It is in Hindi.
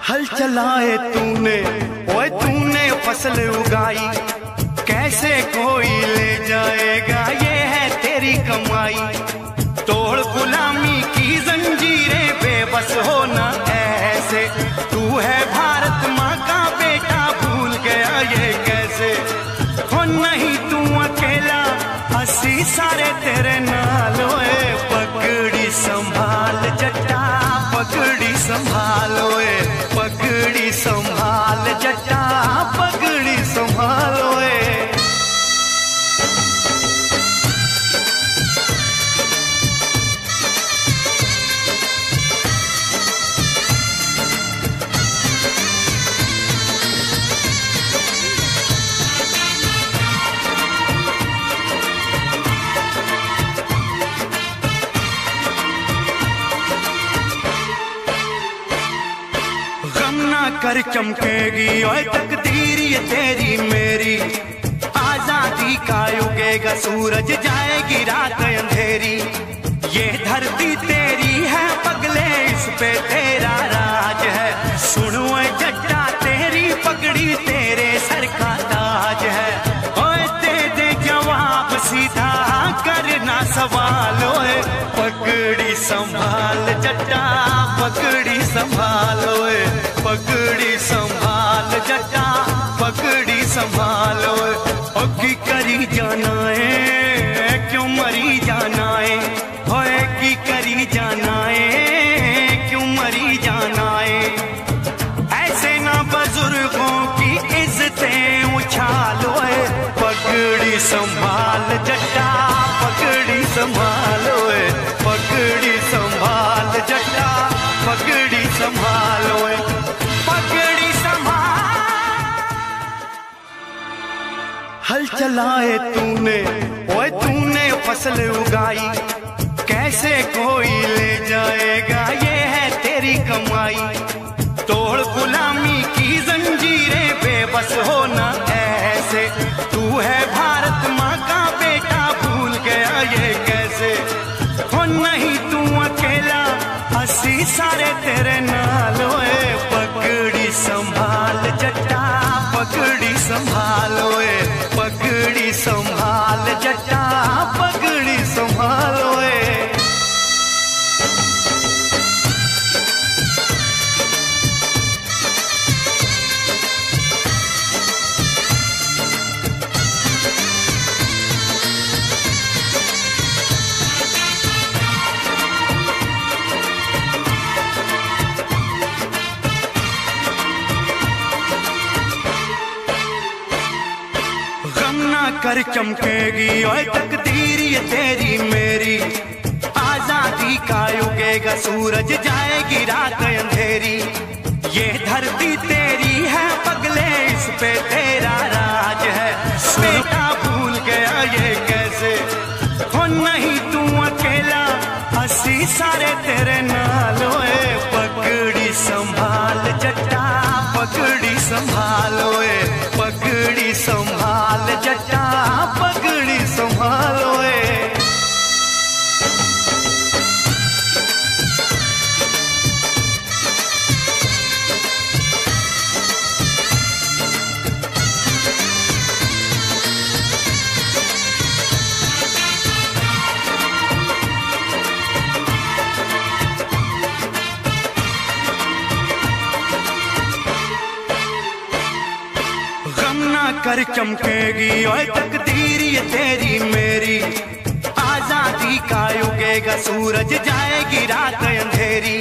हल चलाए तूने, ओए तूने फसल उगाई, कैसे कोई ले जाएगा, ये है तेरी कमाई। तोड़ गुलामी की जंजीरें, बेबस होना ऐसे, तू है भारत माँ का बेटा, भूल गया ये कैसे। हो नहीं तू अकेला, हंसी सारे तेरे नाल, ओए पगड़ी संभाल जट्टा, पगड़ी संभाल, ओए पगड़ी संभाल जट्टा, पगड़ी संभाल, ओए। कर चमकेगी ओए तकदीर ये तेरी मेरी, आजादी का उगेगा सूरज, जाएगी रात अंधेरी। ये धरती तेरी है पगले, इस पे तेरा राज है। सुनो जट्टा तेरी पगड़ी, तेरे सर का ताज है। ओए दे दे जवाब सीधा, करना सवाल, ओए पगड़ी संभाल जट्टा, पगड़ी संभाल, ओए पगड़ी संभाल जट्टा, पगड़ी संभाल, ओए। की करी जाना है, क्यों मरी जाना है, होए की करी जाना है, क्यों मरी जाना है। ऐसे ना बुजुर्गों की इज्जतें उछालो, पगड़ी संभाल जट्टा, पगड़ी संभाल, ओए पगड़ी संभाल जट्टा, पगड़ी संभाल, ओए पगड़ी संभाल। हल चलाए तूने, ओए तूने फसल उगाई, कैसे कोई ले जाएगा, ये है तेरी कमाई। तोड़ गुलामी की जंजीरें, बेबस होना ऐसे, तू है भारत माँ का बेटा, भूल गया ये कैसे। हो नहीं तू अकेला, हंसी सारे तेरे नाल, ओए पगड़ी संभाल जट्टा, पगड़ी संभाल, ओए पगड़ी संभाल जट्टा, पगड़ी संभाल, ओए। कर चमकेगी ओए तकदीर ये तेरी मेरी, आजादी का उगेगा सूरज, जाएगी रात अंधेरी। ये धरती तेरी है पगले, इस पे तेरा राज है। बेटा भूल गया ये कैसे, हो नहीं तू अकेला, हंसी सारे तेरे नाल, ओए पगड़ी संभाल जट्टा, पगड़ी संभाल, ओए पगड़ी संभाल जट्टा, पगड़ी संभाल, ओए। कर चमकेगी ओए तकदीर ये तेरी मेरी, आजादी का उगेगा सूरज, जाएगी रात अंधेरी।